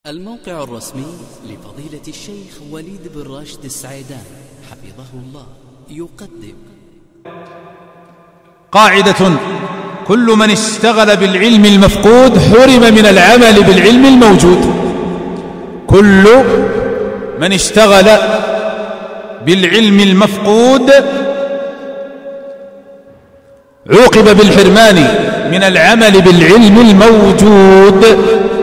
الموقع الرسمي لفضيلة الشيخ وليد بن راشد السعيدان حفظه الله يقدم قاعدة: كل من اشتغل بالعلم المفقود حرم من العمل بالعلم الموجود. كل من اشتغل بالعلم المفقود عوقب بالحرمان من العمل بالعلم الموجود،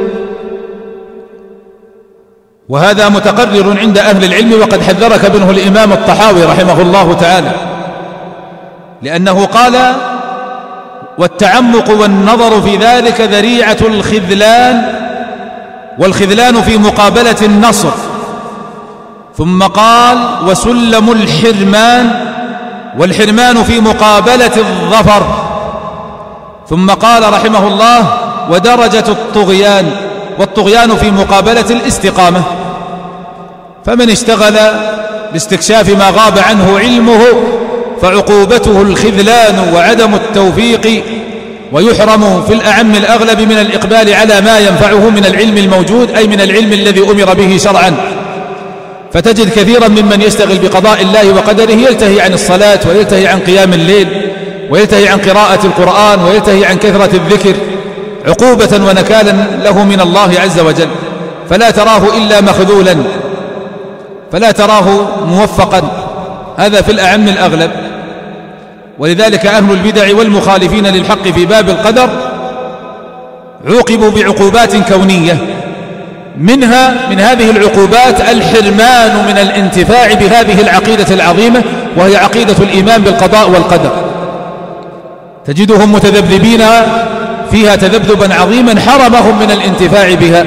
وهذا متقرر عند أهل العلم، وقد حذرك منه الإمام الطحاوي رحمه الله تعالى، لأنه قال: والتعمق والنظر في ذلك ذريعة الخذلان، والخذلان في مقابلة النصر. ثم قال: وسلم الحرمان، والحرمان في مقابلة الظفر. ثم قال رحمه الله: ودرجة الطغيان، والطغيان في مقابلة الاستقامة. فمن اشتغل باستكشاف ما غاب عنه علمه فعقوبته الخذلان وعدم التوفيق، ويحرم في الأعم الأغلب من الإقبال على ما ينفعه من العلم الموجود، أي من العلم الذي أمر به شرعا. فتجد كثيرا ممن يشتغل بقضاء الله وقدره يلتهي عن الصلاة، ويلتهي عن قيام الليل، ويلتهي عن قراءة القرآن، ويلتهي عن كثرة الذكر، عقوبة ونكالا له من الله عز وجل. فلا تراه إلا مخذولا، فلا تراه موفقا، هذا في الأعم الأغلب. ولذلك أهل البدع والمخالفين للحق في باب القدر عوقبوا بعقوبات كونية، منها من هذه العقوبات الحرمان من الانتفاع بهذه العقيدة العظيمة، وهي عقيدة الإيمان بالقضاء والقدر. تجدهم متذبذبين فيها تذبذبا عظيما حرمهم من الانتفاع بها.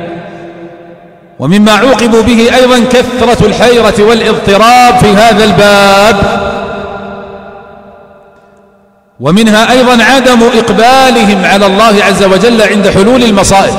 ومما عوقبوا به أيضا كثرة الحيرة والاضطراب في هذا الباب، ومنها أيضا عدم إقبالهم على الله عز وجل عند حلول المصائب،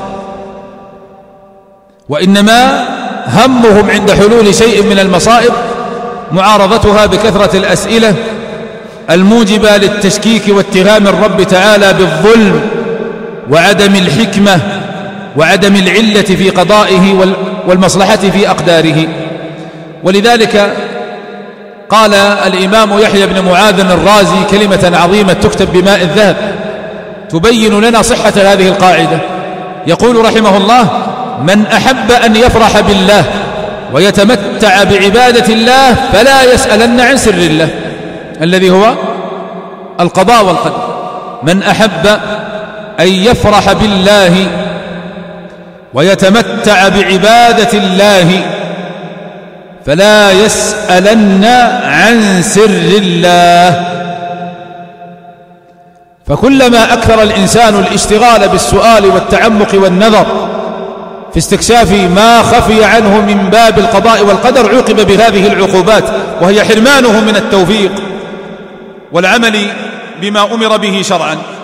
وإنما همهم عند حلول شيء من المصائب معارضتها بكثرة الأسئلة الموجبة للتشكيك واتهام الرب تعالى بالظلم وعدم الحكمة وعدم العلة في قضائه والمصلحة في أقداره. ولذلك قال الإمام يحيى بن معاذ الرازي كلمة عظيمة تكتب بماء الذهب تبين لنا صحة هذه القاعدة. يقول رحمه الله: من أحب أن يفرح بالله ويتمتع بعبادة الله فلا يسألن عن سر الله الذي هو القضاء والقدر. من أحب أن يفرح بالله ويتمتع بعبادة الله فلا يسألن عن سر الله. فكلما أكثر الإنسان الاشتغال بالسؤال والتعمق والنظر في استكشاف ما خفي عنه من باب القضاء والقدر عوقب بهذه العقوبات، وهي حرمانه من التوفيق والعمل بما أمر به شرعا.